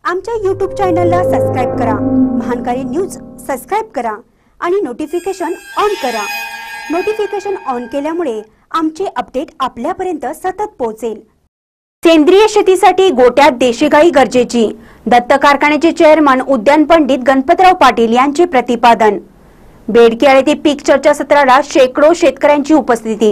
आमच्या YouTube चॅनलला subscribe करा, महानकारी न्यूज सबस्क्राइब करा आणि नोटिफिकेशन ऑन करा। नोटिफिकेशन ऑन केल्यामुळे आमचे अपडेट आपल्यापर्यंत सतत पोहोचेल। सेंद्रिय शेतीसाठी गोट्यात देशी गाई गरजेची, दत्त कारखान्याचे चेअरमन उद्यान पंडित गणपतराव पाटील यांचे प्रतिपादन। बेडके येथे पीक चर्चा सत्राला शेकडो शेतकऱ्यांची उपस्थिती।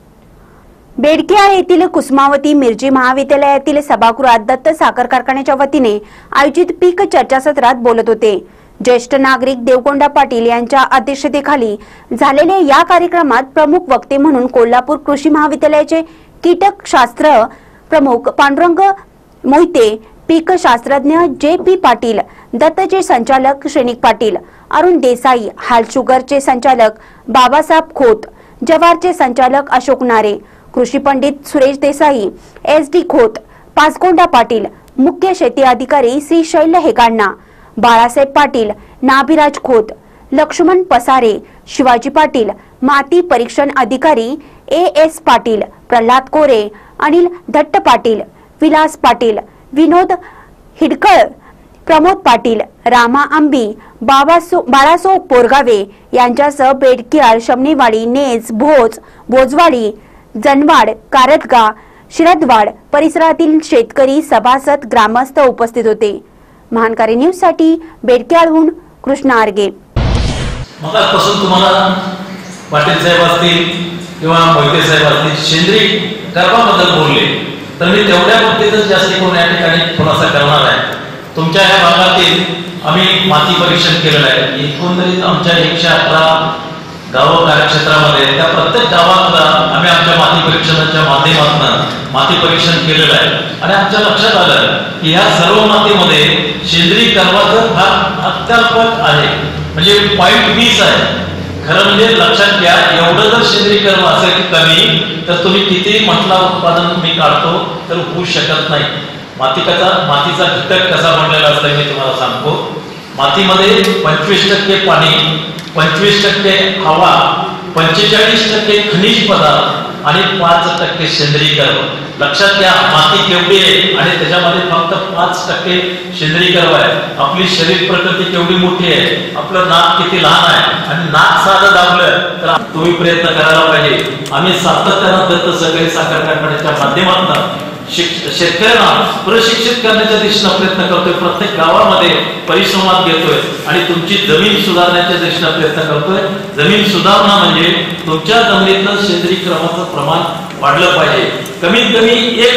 बेडके येथील कुसुमावती मिरजी महाविद्यालयातील सभागृहात दत्त साखर कारखान्याच्या वतीने आयोजित पीक चर्चा सत्रात बोलत होते। ज्येष्ठ नागरिक देवकोंडा पाटील यांच्या अध्यक्षतेखाली झालेल्या या कार्यक्रमात प्रमुख वक्ते म्हणून कोल्हापूर कृषी महाविद्यालयाचे कीटक शास्त्र प्रमुख पांडुरंग मोहिते, पीक शास्त्रज्ञ जे.पी. पाटील, दत्तचे संचालक श्रेणिक पाटील, अरुण देसाई, हाल शुगरचे संचालक बाबासाहेब खोत, जवारचे संचालक अशोक नारे, कृषी पंडित सुरेश देसाई, एस.डी. खोत, पाचकोंडा पाटील, मुख्य शेती अधिकारी श्री शैल हेगांना, बाळासाहेब पाटील, नाभिराज खोत, लक्ष्मण पसारे, शिवाजी पाटील, माती परीक्षण अधिकारी ए.एस. पाटील, प्रल्हाद कोरे, अनिल दत्त पाटील, विलास पाटील, विनोद हिडकळ, प्रमोद पाटील, रामा आंबी, बाळासो पोरगावे यांच्यासह बेडकियाळ, शमनेवाडी, नेज, भोजवाडी, जनवाड, कारदगा, शिरदवाड परिसरातील शेतकरी, सभासद, ग्रामस्थ उपस्थित होते। महानकारी न्यूज साठी बेडकियाळहून कृष्णा आरगे। मगापासून तुम्हाला पाटील साहेब असतील किंवा मोहिते साहेब असतील सेंद्रिय कर्माबद्दल बोलले, तर मी तेवढ्या बाबतीतच जास्त करून या ठिकाणी खुलासा करणार आहे। तुमच्या या भागातील आम्ही माती परीक्षण केलेलं आहे। एकंदरीत आमच्या 118 गाव कार्यक्षेत्रामध्ये त्या प्रत्येक गावातला आम्ही आमच्या माती परीक्षणाच्या माध्यमातून माती परीक्षण केलेलं आहे आणि आमच्या लक्षात आलं की या सर्व मातीमध्ये सेंद्रिय कर्माचा भाग अत्यल्प आहे, म्हणजे 0.20 आहे। खरं म्हणजे लक्षात घ्या, एवढं जर सेंद्रिय कर्म असेल कमी तर तुम्ही किती म्हटला उत्पादन मी काढतो तर होऊ शकत नाही। मातीचा घटक कसा बनलेला असतो मी तुम्हाला सांगतो। मातीमध्ये 25% पाणी, 25% हवा, 45% खनिज पदार्थ आणि 5% सेंद्रिय कर्म। लक्षात घ्या, माती केवढी आहे आणि त्याच्यामध्ये फक्त 5% सेंद्रिय कर्म आहे। आपली शरीर प्रकृती केवढी मोठी आहे, आपलं नाक किती लहान आहे आणि नाक साधं दाबलं तर तुम्ही प्रयत्न करायला पाहिजे। आम्ही सातत्यानं दत्त सहकारी साखर कारखान्याच्या माध्यमातून शेतकऱ्यांना प्रशिक्षित करण्याच्या दिशेने प्रयत्न करतोय। प्रत्येक गावामध्ये परिश्रमात घेतोय आणि तुमची जमीन सुधारण्याच्या दिशेने प्रयत्न करतोय। जमीन सुधारणा म्हणजे तुमच्या जमिनीतलं सेंद्रिय कर्माचं प्रमाण वाढलं पाहिजे। कमीत कमी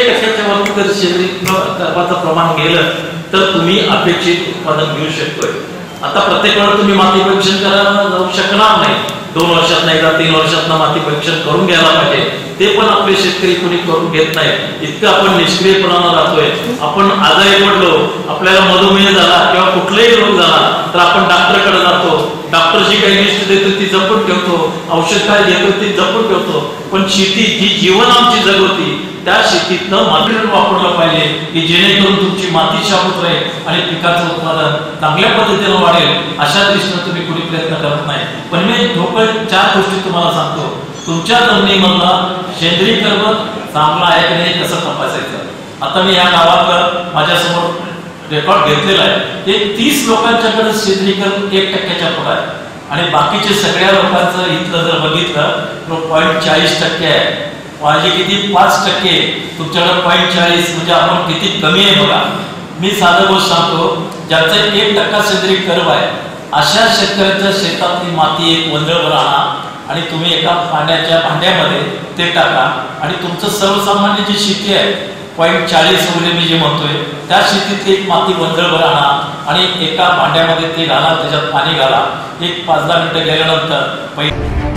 1% वरती जर सेंद्रिय कर्माचं प्रमाण गेलं तर तुम्ही अपेक्षित उत्पादन घेऊ शकतोय। आता प्रत्येक वेळेला तुम्ही माती परीक्षण करायला जाऊ शकणार नाही। 2 वर्षात एकदा 3 वर्षात माती परीक्षण करून घ्यायला पाहिजे। ते पण आपले शेतकरी कोणी करून घेत नाही। इतकं आपण निष्क्रियपणानं राहतोय। आपण आजारी पडलो, आपल्याला मधुमेह झाला किंवा कुठलाही रोग झाला तर आपण डॉक्टरकडे जातो। डॉक्टर जी काही लिस्ट देतो ती जपून ठेवतो, औषध काय देतो ती जपून ठेवतो। पण शेती जी जीवन आमची जगवती त्या शेतीतनं मटेरियल वापरलं पाहिजे की जेणेकरून तुमची माती शाबूत राहील आणि पिकाचं उत्पादन चांगल्या पद्धतीने वाढेल। अशा दृष्टीने तुम्ही कुणी प्रयत्न करत नाही। पण मी ठोकळ 4 गोष्टी तुम्हाला सांगतो। तुमच्या जमिनीमधला सेंद्रिय कर्म चांगला आहे की नाही कसं तपासायचं। आता मी या गावात माझ्यासमोर रेकॉर्ड घेतलेला आहे। एक 30 लोकांच्याकडे सेंद्रिय कर्म 1%च्या पुढे आहे आणि बाकीचे सगळ्या लोकांचं इथलं जर बघितलं तर 0.40% आहे। माझे किती 5%, तुमच्याकडे 0.40, म्हणजे आपण किती कमी आहे बघा। मी साधं गोष्ट सांगतो, ज्याचा 1% सेंद्रिय कर्म आहे अशा शेतकऱ्यांच्या शेतातली माती एक वंजळवर आणा आणि तुम्ही एका पाण्याच्या भांड्यामध्ये ते टाका आणि तुमचं सर्वसामान्य जी शेती आहे 0.40 वगैरे मी जे म्हणतोय त्या शेतीतली एक माती वंजळवर आणा आणि एका भांड्यामध्ये ते घाला, त्याच्यात पाणी घाला। एक 5-10 मिनिटं गेल्यानंतर